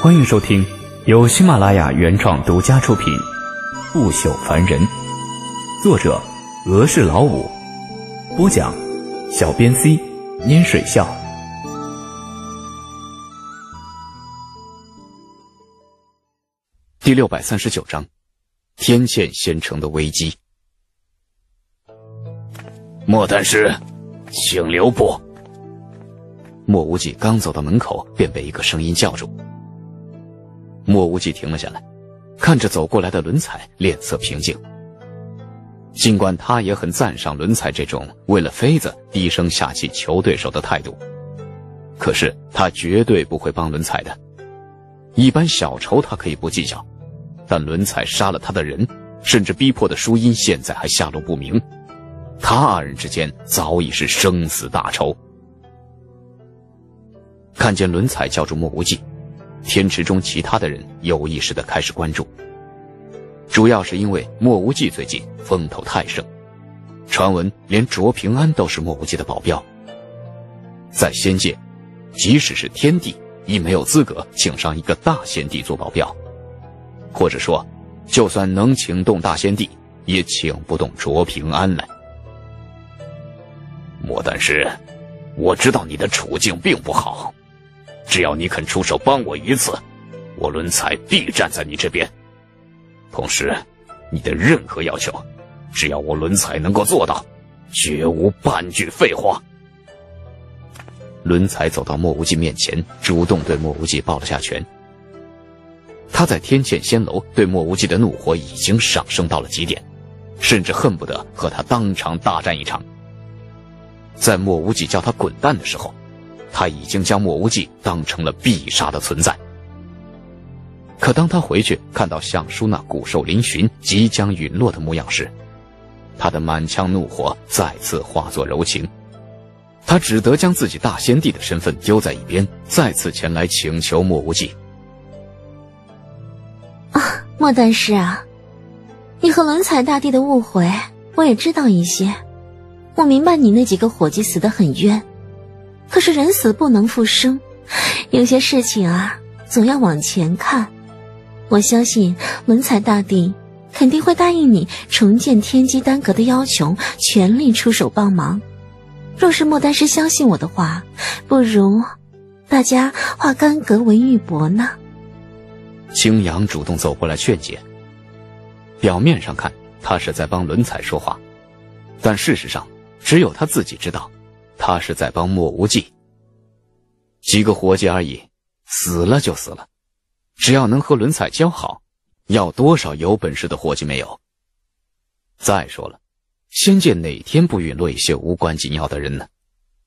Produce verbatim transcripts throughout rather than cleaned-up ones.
欢迎收听由喜马拉雅原创独家出品《不朽凡人》，作者俄式老五，播讲小编 C 拈水笑。 第六百三十九章，天堑仙城的危机。 莫丹师，请留步。 莫无忌刚走到门口，便被一个声音叫住。莫无忌停了下来，看着走过来的伦彩，脸色平静。尽管他也很赞赏伦彩这种为了妃子低声下气求对手的态度，可是他绝对不会帮伦彩的。一般小仇他可以不计较，但伦彩杀了他的人，甚至逼迫的淑音现在还下落不明，他二人之间早已是生死大仇。看见伦彩叫住莫无忌，天池中其他的人有意识地开始关注，主要是因为莫无忌最近风头太盛，传闻连卓平安都是莫无忌的保镖。在仙界，即使是天帝亦没有资格请上一个大仙帝做保镖，或者说就算能请动大仙帝，也请不动卓平安来。 莫丹师，我知道你的处境并不好，只要你肯出手帮我一次，我伦彩必站在你这边。同时，你的任何要求，只要我伦彩能够做到，绝无半句废话。 伦彩走到莫无忌面前，主动对莫无忌抱了下拳。他在天堑仙楼对莫无忌的怒火已经上升到了极点，甚至恨不得和他当场大战一场。在莫无忌叫他滚蛋的时候，他已经将莫无忌当成了必杀的存在。可当他回去看到相书那骨瘦嶙峋即将陨落的模样时，他的满腔怒火再次化作柔情，他只得将自己大仙帝的身份丢在一边，再次前来请求莫无忌。 啊，莫丹师啊，你和伦彩大帝的误会我也知道一些，我明白你那几个伙计死得很冤，可是人死不能复生，有些事情啊总要往前看。我相信伦彩大帝肯定会答应你重建天机丹阁的要求，全力出手帮忙。若是莫丹师相信我的话，不如大家化干戈为玉帛呢？ 青阳主动走过来劝解，表面上看他是在帮伦彩说话，但事实上只有他自己知道，他是在帮莫无忌。几个伙计而已，死了就死了，只要能和伦彩交好，要多少有本事的伙计没有。再说了，仙界哪天不陨落一些无关紧要的人呢？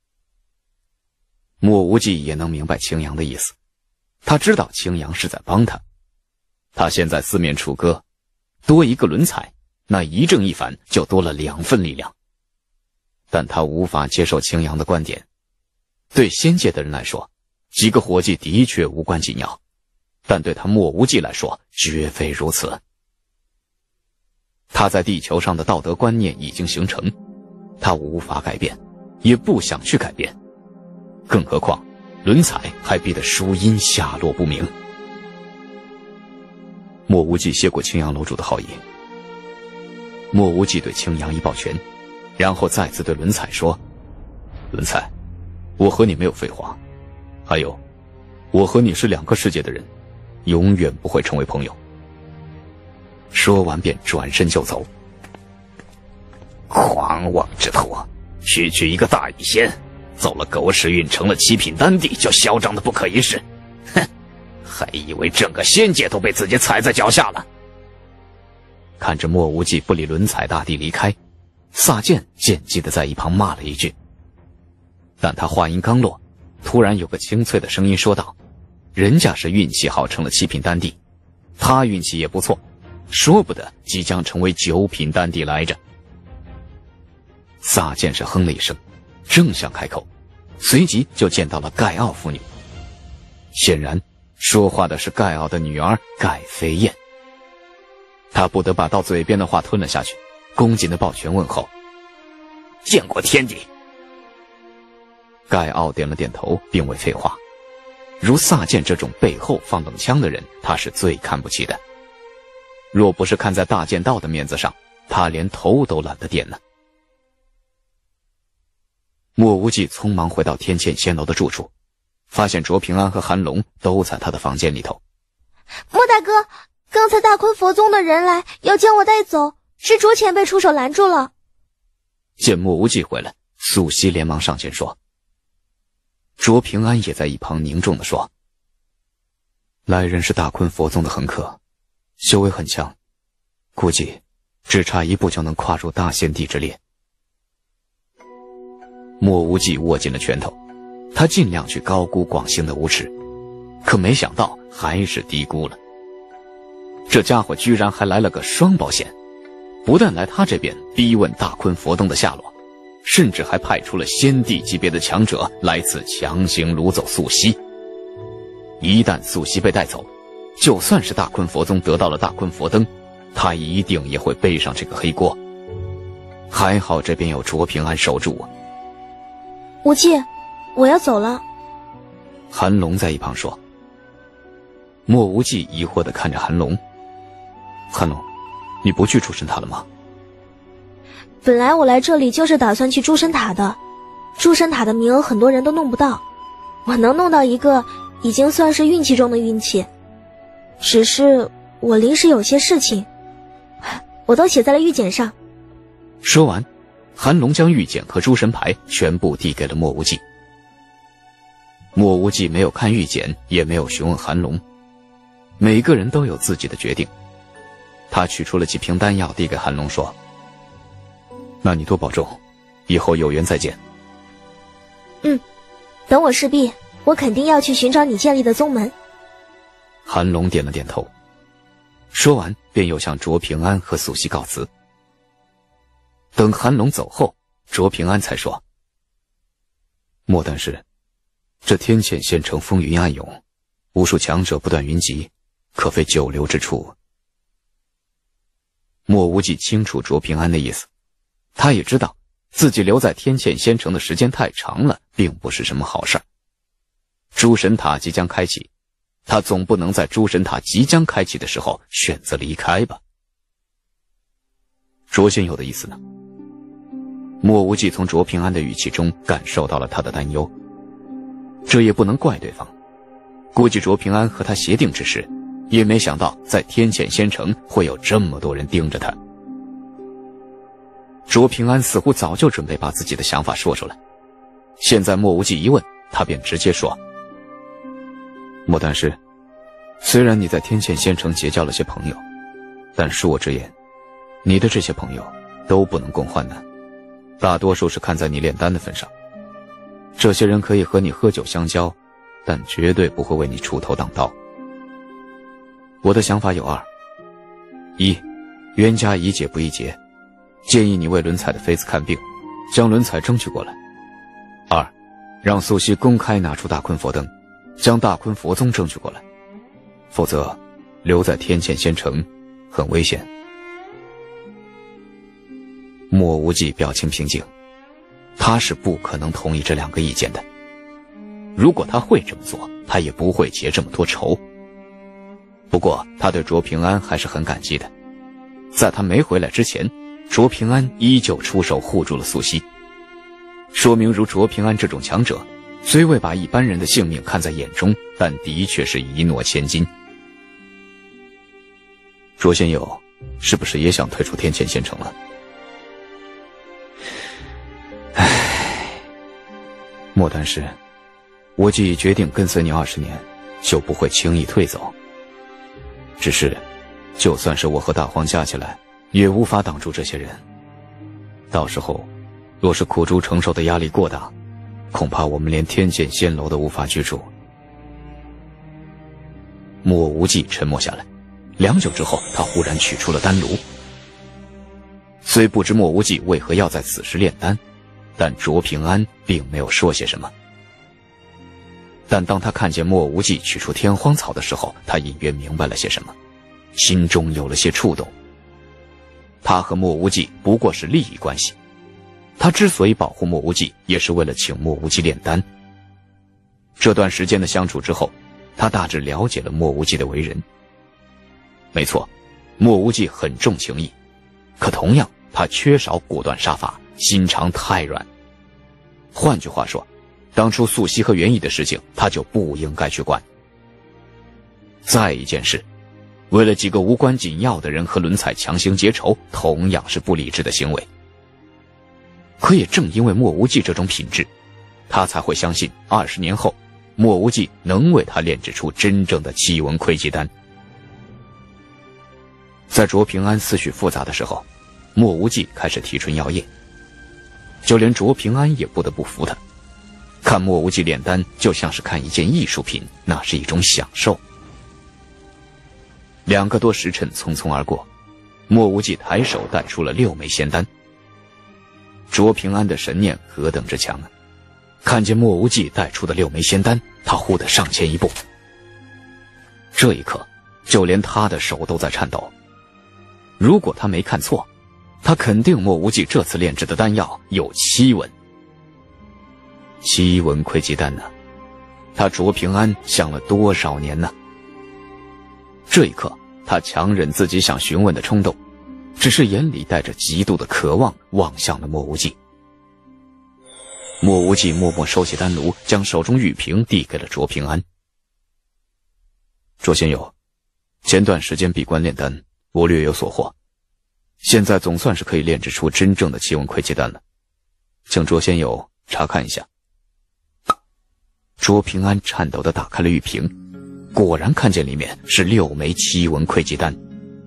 莫无忌也能明白青阳的意思，他知道青阳是在帮他。他现在四面楚歌，多一个伦彩，那一正一反就多了两份力量。但他无法接受青阳的观点，对仙界的人来说，几个伙计的确无关紧要，但对他莫无忌来说绝非如此。他在地球上的道德观念已经形成，他无法改变，也不想去改变，更何况伦彩还逼得淑音下落不明。莫无忌谢过青阳楼主的好意，莫无忌对青阳一抱拳，然后再次对伦彩说：伦彩，我和你没有废话，还有，我和你是两个世界的人，永远不会成为朋友。说完便转身就走。 狂妄之徒，区区一个大异仙，走了狗屎运成了七品丹帝，就嚣张的不可一世，哼，还以为整个仙界都被自己踩在脚下了。 看着莫无忌不理伦彩大帝离开，萨健见机的在一旁骂了一句，但他话音刚落，突然有个清脆的声音说道：人家是运气好成了七品丹帝，他运气也不错，说不得即将成为九品丹帝来着。萨健是哼了一声，正想开口，随即就见到了盖奥妇女。显然说话的是盖奥的女儿盖飞燕。他不得把到嘴边的话吞了下去，恭谨的抱拳问候： 见过天帝。 盖奥点了点头，并未废话。 如萨健这种背后放冷枪的人，他是最看不起的。若不是看在大剑道的面子上，他连头都懒得点呢。莫无忌匆忙回到天堑仙楼的住处，发现卓平安和韩龙都在他的房间里头。 莫大哥，刚才大坤佛宗的人来要将我带走，是卓前辈出手拦住了。 见莫无忌回来，素汐连忙上前说。卓平安也在一旁凝重地说，来人是大坤佛宗的横客，修为很强，估计只差一步就能跨入大仙帝之列。莫无忌握紧了拳头，他尽量去高估广兴的无耻，可没想到还是低估了。这家伙居然还来了个双保险，不但来他这边逼问大坤佛宗的下落，甚至还派出了仙帝级别的强者来此强行掳走素汐。一旦素汐被带走，就算是大坤佛宗得到了大坤佛灯，他一定也会背上这个黑锅。还好这边有卓平安守住啊。 无忌，我要走了。 韩龙在一旁说。莫无忌疑惑地看着韩龙。韩龙，你不去诸神塔了吗？ 本来我来这里就是打算去诸神塔的，诸神塔的名额很多人都弄不到，我能弄到一个已经算是运气中的运气。只是我临时有些事情，我都写在了玉简上。 说完，韩龙将玉简和诸神牌全部递给了莫无忌。莫无忌没有看玉简，也没有询问韩龙，每个人都有自己的决定。他取出了几瓶丹药递给韩龙说，那你多保重，以后有缘再见。 嗯，等我势必，我肯定要去寻找你建立的宗门。 韩龙点了点头，说完便又向卓平安和素汐告辞。等韩龙走后，卓平安才说，莫丹师，这天堑县城风云暗涌，无数强者不断云集，可非久留之处。莫无忌清楚卓平安的意思，他也知道自己留在天堑仙城的时间太长了，并不是什么好事儿。诸神塔即将开启，他总不能在诸神塔即将开启的时候选择离开吧？卓仙友的意思呢？莫无忌从卓平安的语气中感受到了他的担忧，这也不能怪对方。估计卓平安和他协定之时，也没想到在天堑仙城会有这么多人盯着他。卓平安似乎早就准备把自己的想法说出来，现在莫无忌一问，他便直接说，莫丹师，虽然你在天堑仙城结交了些朋友，但恕我直言，你的这些朋友都不能共患难，大多数是看在你炼丹的份上。这些人可以和你喝酒相交，但绝对不会为你出头挡刀。我的想法有二：一，冤家宜解不宜结，建议你为伦彩的妃子看病，将伦彩争取过来；二，让素汐公开拿出大坤佛灯，将大坤佛宗争取过来，否则留在天堑仙城很危险。莫无忌表情平静，他是不可能同意这两个意见的。如果他会这么做，他也不会结这么多仇。不过他对卓平安还是很感激的，在他没回来之前，卓平安依旧出手护住了素汐，说明如卓平安这种强者，虽未把一般人的性命看在眼中，但的确是一诺千金。卓仙友是不是也想退出天堑仙城了？唉，莫丹师，我既已决定跟随你二十年，就不会轻易退走。只是，就算是我和大荒加起来，也无法挡住这些人。到时候，若是苦竹承受的压力过大，恐怕我们连天堑仙楼都无法居住。莫无忌沉默下来，良久之后，他忽然取出了丹炉。虽不知莫无忌为何要在此时炼丹，但卓平安并没有说些什么。但当他看见莫无忌取出天荒草的时候，他隐约明白了些什么，心中有了些触动。他和莫无忌不过是利益关系，他之所以保护莫无忌，也是为了请莫无忌炼丹。 这段时间的相处之后，他大致了解了莫无忌的为人。没错，莫无忌很重情义，可同样他缺少果断杀伐，心肠太软。换句话说，当初素汐和袁毅的事情他就不应该去管。再一件事，为了几个无关紧要的人和伦彩强行结仇，同样是不理智的行为。可也正因为莫无忌这种品质，他才会相信二十年后莫无忌能为他炼制出真正的七文窥基丹。在卓平安思绪复杂的时候，莫无忌开始提春药业，就连卓平安也不得不服他。看莫无忌炼丹就像是看一件艺术品，那是一种享受。两个多时辰匆匆而过，莫无忌抬手带出了六枚仙丹。卓平安的神念何等之强啊！看见莫无忌带出的六枚仙丹，他忽地上前一步。这一刻，就连他的手都在颤抖。如果他没看错，他肯定莫无忌这次炼制的丹药有七文。七文窥基丹呢？他卓平安想了多少年呢？这一刻，他强忍自己想询问的冲动，只是眼里带着极度的渴望望向了莫无忌。莫无忌默默收起丹炉，将手中玉瓶递给了卓平安。卓仙友，前段时间闭关炼丹，我略有所获，现在总算是可以炼制出真正的七文窥基丹了，请卓仙友查看一下。卓平安颤抖地打开了玉瓶，果然看见里面是六枚七文窥基丹。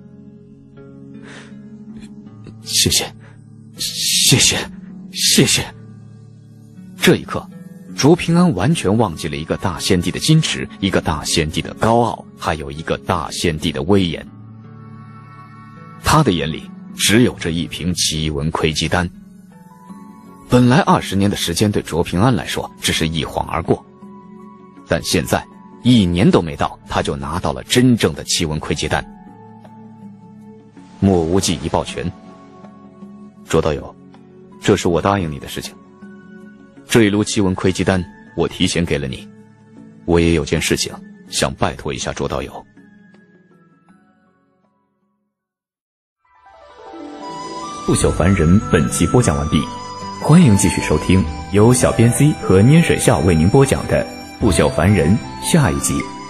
谢谢，谢谢，谢谢。这一刻，卓平安完全忘记了一个大仙帝的矜持，一个大仙帝的高傲，还有一个大仙帝的威严。他的眼里只有这一瓶七文窥基丹。本来二十年的时间对卓平安来说只是一晃而过，但现在一年都没到，他就拿到了真正的七文窥基丹。莫无忌一抱拳，卓道友，这是我答应你的事情。这一炉七文窥基丹我提前给了你，我也有件事情想拜托一下卓道友。 不朽凡人本期播讲完毕，欢迎继续收听由小编 C 和拈水笑为您播讲的不朽凡人下一集。